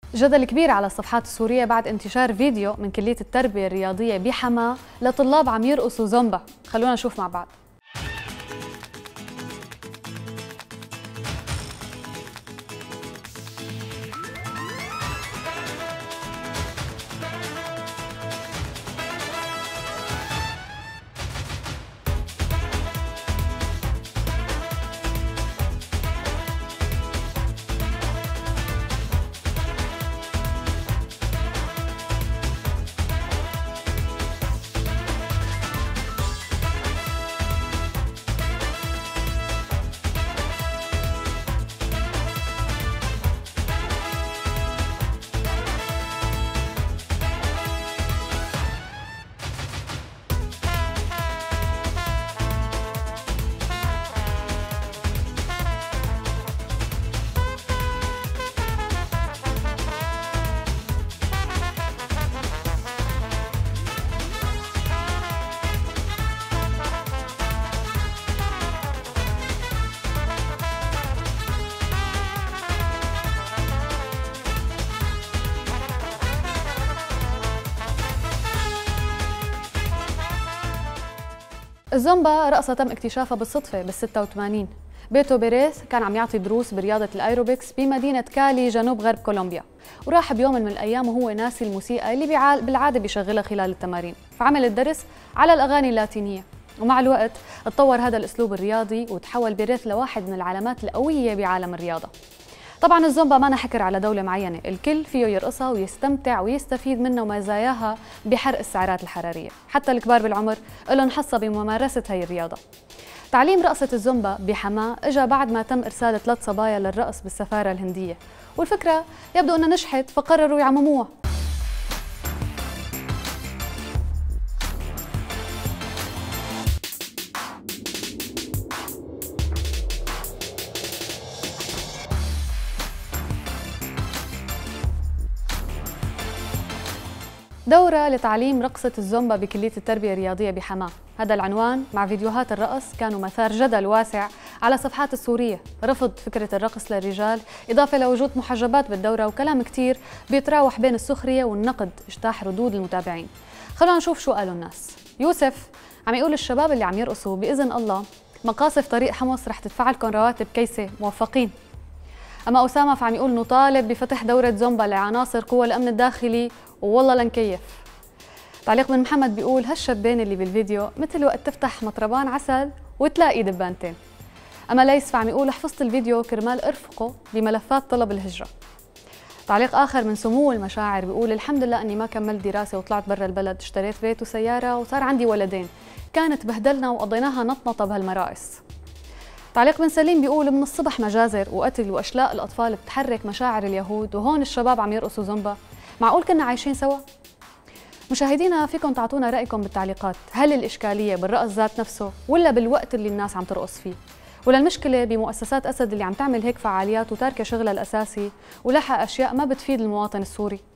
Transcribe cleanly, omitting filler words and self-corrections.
جدل كبير على الصفحات السورية بعد انتشار فيديو من كلية التربية الرياضية بحماة لطلاب عم يرقصوا زومبا. خلونا نشوف مع بعض. الزومبا رقصة تم اكتشافها بالصدفة بال86. بيتو بيريث كان عم يعطي دروس برياضة الأيروبكس بمدينة كالي جنوب غرب كولومبيا، وراح بيوم من الأيام وهو ناسي الموسيقى اللي بالعادة بيشغلها خلال التمارين، فعمل الدرس على الأغاني اللاتينية. ومع الوقت اتطور هذا الأسلوب الرياضي وتحول بيريث لواحد من العلامات القوية بعالم الرياضة. طبعا الزومبا ما حكر على دولة معينة، الكل فيه يرقصها ويستمتع ويستفيد منها ومزاياها بحرق السعرات الحرارية، حتى الكبار بالعمر لهم حصة بممارسة هي الرياضة. تعليم رقصة الزومبا بحماة اجى بعد ما تم إرسال 3 صبايا للرقص بالسفارة الهندية، والفكرة يبدو أنها نجحت فقرروا يعمموها. دورة لتعليم رقصة الزومبا بكلية التربية الرياضية بحماة، هذا العنوان مع فيديوهات الرقص كانوا مثار جدل واسع على الصفحات السورية. رفض فكرة الرقص للرجال إضافة لوجود محجبات بالدورة وكلام كتير بيتراوح بين السخرية والنقد اجتاح ردود المتابعين. خلونا نشوف شو قالوا الناس. يوسف عم يقول الشباب اللي عم يرقصوا بإذن الله مقاصف طريق حمص رح تدفع لكم رواتب كيسة، موفقين. أما أسامة فعم يقول نطالب بفتح دورة زومبا لعناصر قوى الأمن الداخلي والله لنكيف. تعليق من محمد بيقول هالشابين اللي بالفيديو مثل وقت تفتح مطربان عسل وتلاقي دبانتين. أما ليس فعم يقول حفظت الفيديو كرمال ارفقه بملفات طلب الهجرة. تعليق آخر من سمو المشاعر بيقول الحمد لله أني ما كملت دراسة وطلعت برا البلد، اشتريت بيت وسيارة وصار عندي ولدين، كانت بهدلنا وقضيناها نطنطة بهالمرائس. تعليق من سليم بيقول من الصبح مجازر وقتل وأشلاء الأطفال بتحرك مشاعر اليهود، وهون الشباب عم يرقصوا زومبا، معقول كنا عايشين سوا؟ مشاهدينا فيكم تعطونا رأيكم بالتعليقات، هل الإشكالية بالرقص ذات نفسه ولا بالوقت اللي الناس عم ترقص فيه؟ ولا المشكلة بمؤسسات أسد اللي عم تعمل هيك فعاليات وتاركة شغلها الأساسي ولاحق أشياء ما بتفيد المواطن السوري؟